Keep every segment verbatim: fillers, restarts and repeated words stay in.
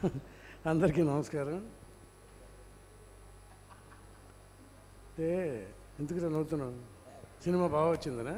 అందరికీ నమస్కారం. అంటే ఎందుకు నవ్వుతున్నావు? సినిమా బాగా వచ్చిందనా?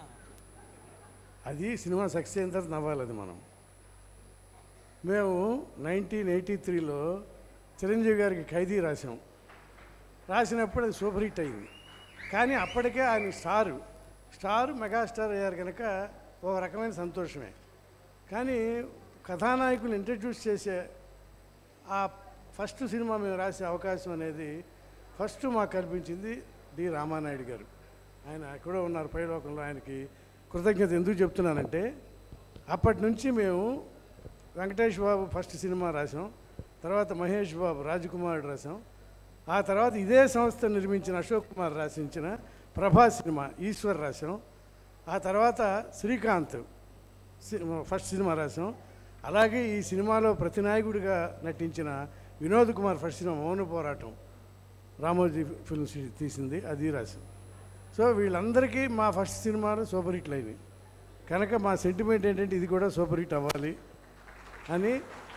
అది సినిమా సక్సెస్ అయిన తర్వాత నవ్వాలి. అది మనం మేము నైన్టీన్ ఎయిటీ త్రీలో చిరంజీవి గారికి ఖైదీ రాసాం. రాసినప్పుడు అది సూపర్ హిట్ అయింది. కానీ అప్పటికే ఆయన స్టారు స్టార్ మెగాస్టార్ అయ్యారు కనుక ఒక రకమైన సంతోషమే. కానీ కథానాయకులు ఇంట్రడ్యూస్ చేసే ఆ ఫస్ట్ సినిమా మేము రాసే అవకాశం అనేది ఫస్ట్ మాకు కల్పించింది డి రామానాయుడు గారు. ఆయన ఎక్కడో ఉన్నారు పైలోకంలో. ఆయనకి కృతజ్ఞత ఎందుకు చెప్తున్నానంటే, అప్పటి నుంచి మేము వెంకటేష్ బాబు ఫస్ట్ సినిమా రాసాం, తర్వాత మహేష్ బాబు రాజకుమారుడు రాసాం, ఆ తర్వాత ఇదే సంస్థ నిర్మించిన అశోక్ కుమార్ రాసించిన ప్రభా సినిమా ఈశ్వర్ రాసాం, ఆ తర్వాత శ్రీకాంత్ ఫస్ట్ సినిమా రాసాం. అలాగే ఈ సినిమాలో ప్రతినాయకుడిగా నటించిన వినోద్ కుమార్ ఫస్ట్ సినిమా మౌన పోరాటం రామోజీ ఫిల్మ్స్ తీసింది, అది రాసాం. సో వీళ్ళందరికీ మా ఫస్ట్ సినిమాలు సూపర్ హిట్లు అయినాయి కనుక మా సెంటిమెంట్ ఏంటంటే ఇది కూడా సూపర్ హిట్ అవ్వాలి అని.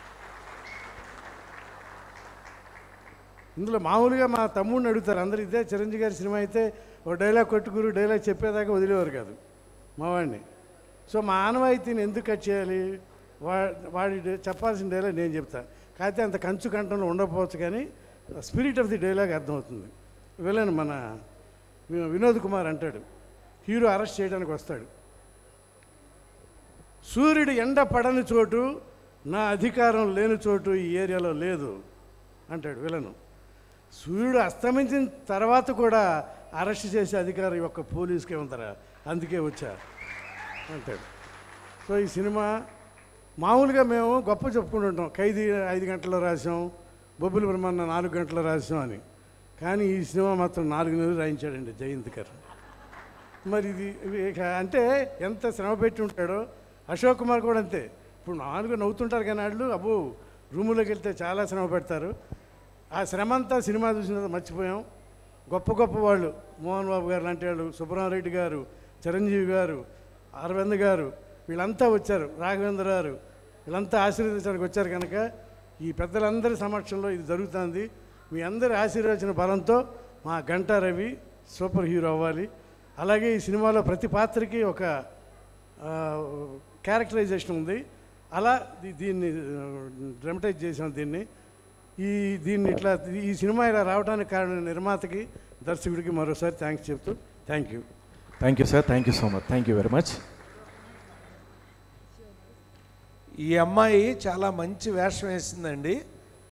ఇందులో మామూలుగా మా తమ్ముడిని అడుగుతారు అందరూ, ఇదే చిరంజీవి గారి సినిమా అయితే ఒక డైలాగ్ కొట్టుకురు డైలాగ్ చెప్పేదాకా వదిలేవారు కాదు మా వాడిని. సో మా ఆనవాయితీని ఎందుకు కట్ చేయాలి? వా వాడి చెప్పాల్సిన డైలాగ్ నేను చెప్తాను. కాకపోతే అంత కంచు కంఠంలో ఉండకపోవచ్చు కానీ స్పిరిట్ ఆఫ్ ది డైలాగ్ అర్థమవుతుంది. విలన్ మన వినోద్ కుమార్ అంటాడు, హీరో అరెస్ట్ చేయడానికి వస్తాడు. సూర్యుడు ఎండ పడని చోటు, నా అధికారం లేని చోటు ఈ ఏరియాలో లేదు అంటాడు విలను. సూర్యుడు అస్తమించిన తర్వాత కూడా అరెస్ట్ చేసే అధికారం యొక్క పోలీసుకే ఉందరా, అందుకే వచ్చా అంటాడు. సో ఈ సినిమా మామూలుగా మేము గొప్ప చెప్పుకుంటుంటాం, ఖైదీ ఐదు గంటల్లో రాసాం, బొబ్బుల బ్రహ్మన్న నాలుగు గంటల్లో రాసాం అని. కానీ ఈ సినిమా మాత్రం నాలుగు నెలలు రాయించాడండి జయంత్ గారు. మరి ఇది అంటే ఎంత శ్రమ పెట్టి ఉంటాడో. అశోక్ కుమార్ కూడా అంతే. ఇప్పుడు నాలుగు నవ్వుతుంటారు కానీ వాళ్ళు అబ్బో రూములోకి వెళ్తే చాలా శ్రమ పెడతారు. ఆ శ్రమ అంతా సినిమా చూసిన మర్చిపోయాం. గొప్ప గొప్ప వాళ్ళు మోహన్ బాబు గారు లాంటి వాళ్ళు, సుబ్రహ్మరెడ్డి గారు, చిరంజీవి గారు, అరవింద్ గారు, వీళ్ళంతా వచ్చారు, రాఘవేంద్ర గారు, వీళ్ళంతా ఆశీర్వదించడానికి వచ్చారు. కనుక ఈ పెద్దలందరి సమక్షంలో ఇది జరుగుతుంది. మీ అందరి ఆశీర్వచన బలంతో మా గంటా రవి సూపర్ హీరో అవ్వాలి. అలాగే ఈ సినిమాలో ప్రతి పాత్రకి ఒక క్యారెక్టరైజేషన్ ఉంది. అలా దీన్ని డ్రమటైజ్ చేసాం. దీన్ని ఈ దీన్ని ఇట్లా ఈ సినిమా ఇలా రావడానికి కారణం నిర్మాతకి, దర్శకుడికి మరోసారి థ్యాంక్స్ చెప్తూ thank you. Thank you sir, thank you so much, thank you very much. ఈ అమ్మాయి చాలా మంచి వేషం వేసిందండి.